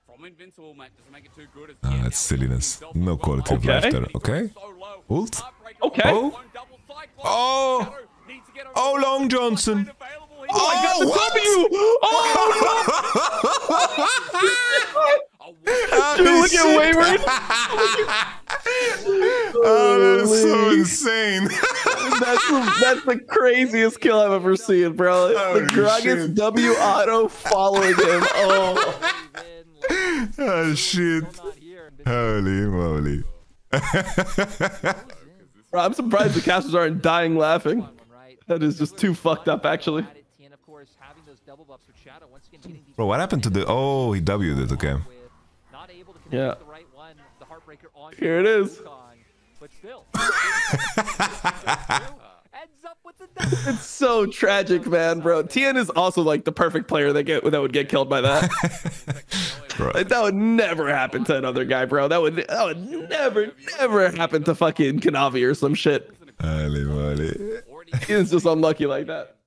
That's silliness. No quality of life there. Okay. Ult. Okay. Oh. Oh. Oh, Long Johnson. Oh, I got the W! Oh! Dude, look at Wayward! Oh, that's so insane. That's the craziest kill I've ever seen, bro. Holy The Gragas W auto following him. Oh. Oh, shit. Holy moly. Bro, I'm surprised the casters aren't dying laughing. That is just too fucked up, actually. Bro, what happened to the... Oh, he W'd it, okay. Yeah. Here it is. It's so tragic, man, bro. Tian is also like the perfect player that would get killed by that. Like, that would never happen to another guy, bro. That would never happen to fucking Kanavi or some shit. Holy moly. He's just unlucky like that.